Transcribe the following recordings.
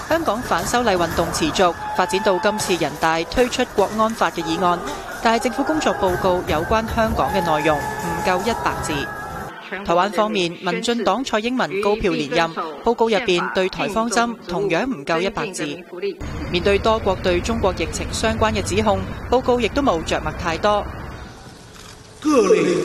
香港反修例運動持續，發展到今次人大推出國安法嘅議案，但係政府工作報告有關香港嘅內容唔夠100字。台灣方面，民進黨蔡英文高票連任，報告入邊對台方針同樣唔夠100字。面對多國對中國疫情相關嘅指控，報告亦都冇着墨太多。各類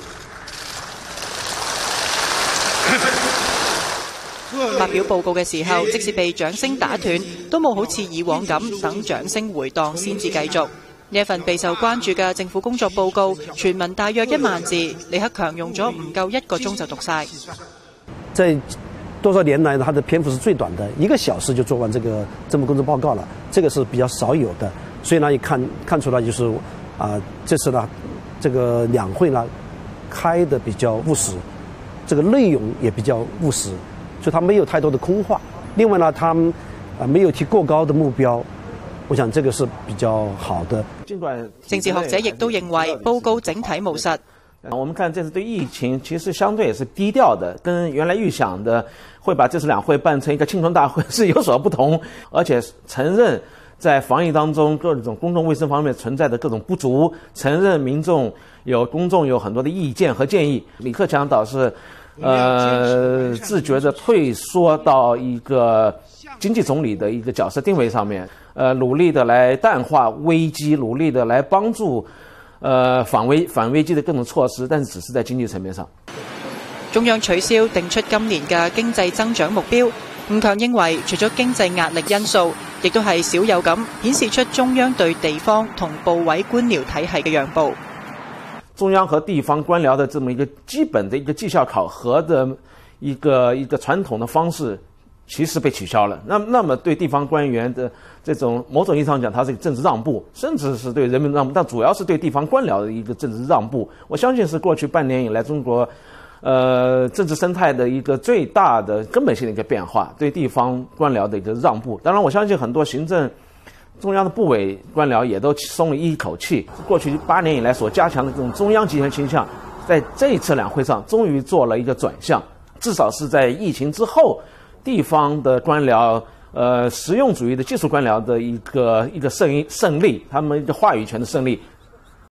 發表報告嘅時候，即使被掌聲打斷，都冇好似以往咁等掌聲回盪先至繼續。呢一份備受關注嘅政府工作報告，全文大約1萬字，李克強用咗唔夠1個鐘就讀晒。 在多少年來，他的篇幅是最短的，1個小時就做完這個政府工作報告了，這個是比較少有的。所以呢，也看出來就是這次呢，這個兩會呢開得比較務實，這個內容也比較務實，所以他沒有太多的空話。另外呢，他沒有提過高的目標。我想這個是比較好的。 政治學者亦都認為報告整體務實。 我們看這次對疫情其實相對也是低調的，跟原來預想的會把這次兩會辦成一個慶祝大會是有所不同，而且承認在防疫當中各種公共衛生方面存在的各種不足，承認公眾有很多的意見和建議。李克強倒是自覺地退縮到一個經濟總理的一個角色定位上面，努力的來淡化危機，努力的來幫助反危機的各種措施，但是只是在經濟層面上。 中央取消定出今年嘅經濟增長目標，吳強認為除咗經濟壓力因素，亦都係少有咁顯示出中央對地方同部委官僚體系嘅讓步。 中央和地方官僚的這麼一個基本的一個績效考核的一個傳統的方式，其實被取消了。那麼對地方官員的這種某種意義上講，它是一個政治讓步，甚至是對人民讓步，但主要是對地方官僚的一個政治讓步。我相信是過去半年以來中國政治生態的一個最大的根本性的一個變化，對地方官僚的一個讓步。當然我相信很多行政中央的部委官僚也都鬆了一口氣，過去8年以來所加強的這種中央集權傾向，在這一次兩會上終於做了一個轉向，至少是在疫情之後，地方的官僚實用主義的技術官僚的一個勝利，他們一個話語權的勝利